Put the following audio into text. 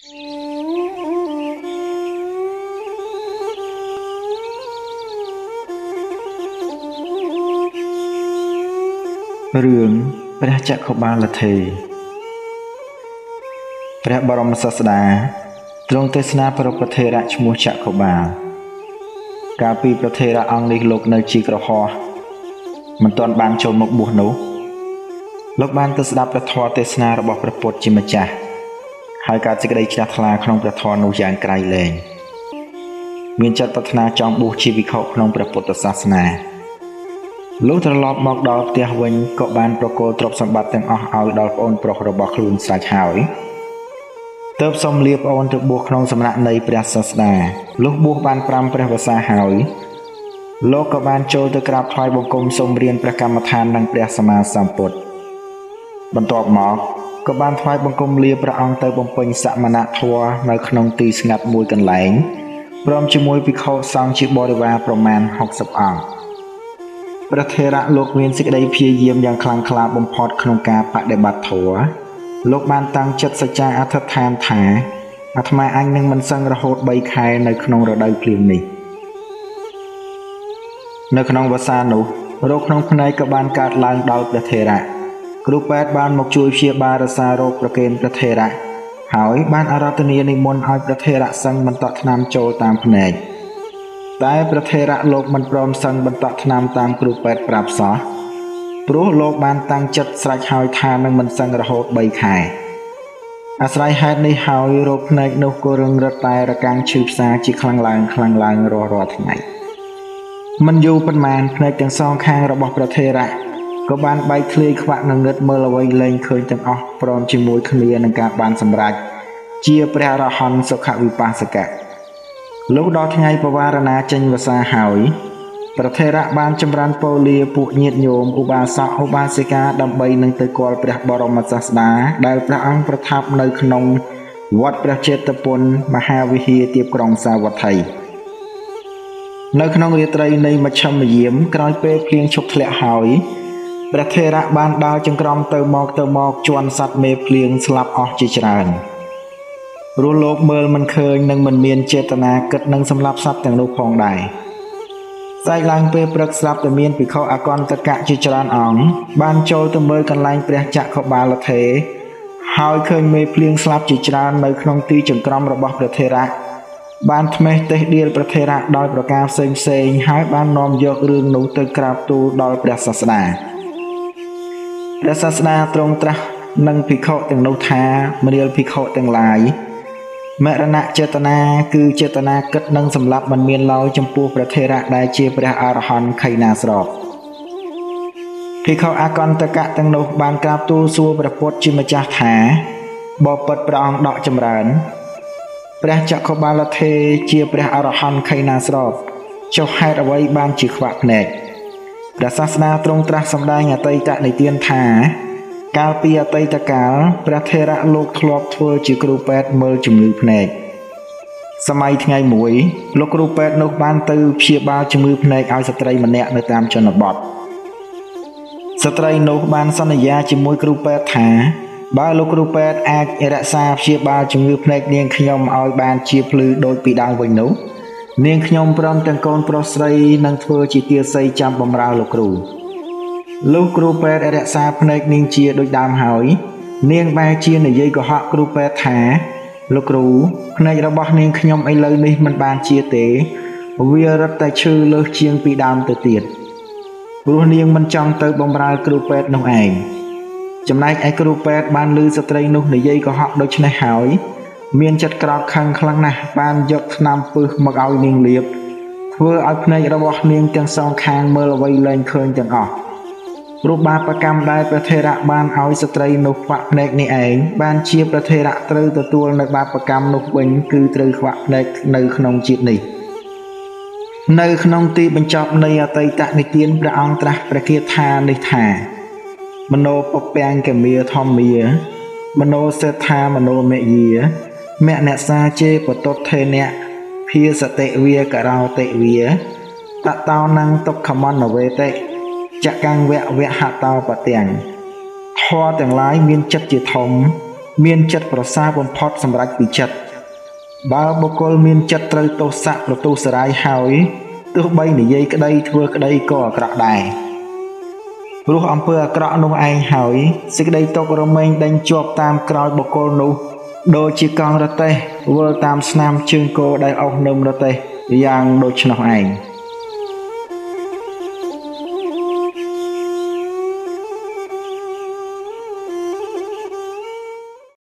រឿងព្រះចក្របាលថេរព្រះបរមសាស្តាទ្រង់ទេសនាប្រពថេរៈឈ្មោះចក្របាលកាលពីប្រថេរៈអង្គនេះលោកនៅជាក្រហមមិនទាន់បានចូលមកបួសនោះលោកបានទៅស្ដាប់ព្រះធម៌ទេសនារបស់ព្រះពុទ្ធជាម្ចាស់ហើយការសេចក្តីជ្រះថ្លាក្នុងព្រះធម៌នោះយ៉ាងក្រៃលែងមានចិត្តប្រាថ្នាចង់បួសជាភិក្ខុក្នុងព្រះពុទ្ធសាសនាលុះត្រឡប់មកដល់ផ្ទះវិញក៏បានប្រគល់ទ្រព្យសម្បត្តិទាំងអស់ឲ្យដល់ប្អូនប្រុសរបស់ខ្លួនស្រេចហើយទើបសុំលាប្អូនទៅបួសក្នុងសំណាក់នៃព្រះសាស្តាលុះបួសបាន5ព្រះវស្សាហើយលោកក៏បានចូលទៅក្រាបថ្វាយបង្គំសូមរៀនព្រះកម្មដ្ឋាននិងព្រះសម្មាសម្ពុទ្ធបន្ទាប់មកក៏បានថ្វាយបង្គំលាព្រះអង្គទៅបំពេញសមណធម៌នៅក្នុងទីស្ងាត់មួយកន្លែងព្រមជាមួយភិក្ខុសង្ឃជាបរិវារប្រមាណ60អង្គព្រះថេរៈលោកមានសេចក្តីព្យាយាមយ៉ាងខ្លាំងក្លាបំផុតក្នុងការបដិបត្តិធម៌លោកបានតាំងចិត្តសច្ចាអធិដ្ឋានថាអាត្មាអញនឹងមិនសឹងរហូត3ខែនៅក្នុងរដូវភ្លៀងនេះនៅក្នុងវស្សានោះរោគក្នុងភ្នែកក៏បានកើតឡើងដោយព្រះថេរៈគ្រូពេទ្យបានមកជួយព្យាបាលរក្សារោគប្រគេនព្រះថេរៈហើយបានអារាធនានិមន្តឲ្យព្រះថេរៈសឹងបន្តក់ថ្នាំចូលតាមភ្នែកតែព្រះថេរៈលោកមិនព្រមសឹងបន្តក់ថ្នាំតាមគ្រូពេទ្យប្រាប់សោះព្រោះលោកបានតាំងចិត្តស្រេចហើយថានឹងមិនសឹងរហូត3ខែអាស្រ័យហេតុនេះហើយរោគភ្នែកនោះក៏រឹងរឹតតែរកាំងឈឺផ្សាជាខ្លាំងឡើងរាល់ថ្ងៃមិនយូរប៉ុន្មានភ្នែកទាំងសងខាងរបស់ព្រះថេរៈក៏បានបែកធ្លាយខ្វាក់នឹងងឹតមើលអ្វីលែងឃើញទាំងអស់ព្រមជាមួយគ្នានឹងការបានសម្រេចជាព្រះអរហន្តសុខវិបស្សកៈលុះដល់ថ្ងៃបវារណាចេញវស្សាហើយព្រះថេរៈបានចម្រើនពរលាពួកញាតិញោមឧបាសកឧបាសិកាដើម្បីនឹងទៅគាល់ព្រះបរមសាស្តាដែលព្រះអង្គប្រថាប់នៅក្នុងវត្តព្រះចេតពុនមហាវិហារទីក្រុងសាវត្ថីនៅក្នុងរាត្រីនៃមជ្ឈិមយាមក្រោយពេលភ្លៀងឈប់ធ្លាក់ហើយព្រះថេរៈបានដើរចង្ក្រមទៅមកជន់សត្វមេភ្លៀងស្លាប់អស់ជាច្រើនព្រោះលោកមើលមិនឃើញនិងមិនមានចេតនាគិតនឹងសម្លាប់សត្វទាំងនោះផងដែរស្អែកឡើងពេលព្រឹកស្រាប់តែមានភិក្ខុអកន្តកៈជាច្រើនអង្គបានចូលទៅមើលកន្លែងព្រះចក្របាលថេរហើយឃើញមេភ្លៀងស្លាប់ជាច្រើននៅក្នុងទីចង្ក្រមរបស់ព្រះថេរៈបានថ្មេះទេសដៀលព្រះថេរៈដោយប្រការផ្សេងហើយបាននាំយករឿងនោះទៅក្រាបទូលដល់ព្រះសាស្តាព្រះសាស្តាទ្រង់ត្រាស់នឹងភិក្ខុទាំងនោះថាមរាលភិក្ខុទាំងឡាយមរណចេតនាគឺចេតនាគិតនឹងសម្លាប់មិនមានឡើយចំពោះព្រះថេរៈដែលជាព្រះអរហន្តខៃណាស្របភិក្ខុអកន្តកៈទាំងនោះបានក្រាបទូលសួរព្រះពុទ្ធជាម្ចាស់ថាបបិទ្ធព្រះអង្គដកចម្រើនព្រះចក្របាលថេរជាព្រះអរហន្តខៃណាស្របចុះហេតុអ្វីបានជាខ្វាក់ភ្នែកព្រះសាស្តាទ្រង់ត្រាស់សម្ដែងអតីតនិទានថាកាលពីអតីតកាលព្រះថេរៈលោកធ្លាប់ធ្វើជាគ្រូពេទ្យមើលជំងឺភ្នែកសម័យថ្ងៃមួយលោកគ្រូពេទ្យនោះបានទៅព្យាបាលជំងឺភ្នែកឲ្យស្ត្រីម្នាក់នៅតាមជនបទស្ត្រីនោះបានសន្យាជាមួយគ្រូពេទ្យថាបើលោកគ្រូពេទ្យអាចរក្សាព្យាបាលជំងឺភ្នែកនាងខ្ញុំឲ្យបានជាភ្លឺដូចពីដើមវិញនោះនាងខ្ញុំព្រមទាំងកូនប្រុសស្រីនឹងធ្វើជាទាស័យចាំបម្រើលោកគ្រូលុះគ្រូពេទ្យរក្សាភ្នែកនាងជាដូចដើមហើយនាងបែរជានិយាយកុហកគ្រូពេទ្យថាលោកគ្រូភ្នែករបស់នាងខ្ញុំឥឡូវនេះមិនបានជាទេវារឹតតែឈឺលើសជាងពីដើមទៅទៀតព្រោះនាងមិនចង់ទៅបម្រើគ្រូពេទ្យនោះឯងចំណែកឯគ្រូពេទ្យបានឮស្ត្រីនោះនិយាយកុហកដូច្នេះហើយមានចិត្តក្រោធខឹងខ្លាំងណាស់បានយកថ្នាំពឹសមកឲ្យនាងលាបធ្វើឲ្យភ្នែករបស់នាងទាំងសងខាងមើលអ្វីលែងឃើញទាំងអស់ព្រោះបាបកម្មដែលព្រះថេរៈបានឲ្យស្ត្រីនោះខ្វាក់ភ្នែកនេះឯងបានជាព្រះថេរៈត្រូវទទួលនៅបាបកម្មនោះវិញគឺត្រូវខ្វាក់ភ្នែកនៅក្នុងជាតិនេះនៅក្នុងទីបញ្ចប់នៃអតីតនិទានព្រះអង្គត្រាស់ព្រះគាថានេះថាមនោពពាំងកមាធម្មាមនោសេដ្ឋាមនោមយាមអ្នកសាជេបតុថេនៈភាសតិវាករោតិវាតតោណੰទុក្ខមនវេតិចកੰវៈវហតោបទាំងធម៌ទាំងឡាយមានចិត្តជាធំមានចិត្តប្រសើរបំផុតសម្រាប់ពីចិត្តបើបុគ្គលមានចិត្តត្រូវទោសៈប្រទុសរាយហើយទោះបីនិយាយក្តីធ្វើក្តីក៏អាក្រក់ដែរព្រោះអំពើអាក្រក់នោះឯងហើយសេចក្តីទុក្ខរមែងដេញជាប់តាមក្រោយបុគ្គលនោះដូចជាកង់រទេះវិលតាមស្នាមជើងគោដែលអស់នឹមរទេះយ៉ាងដូច្នោះឯង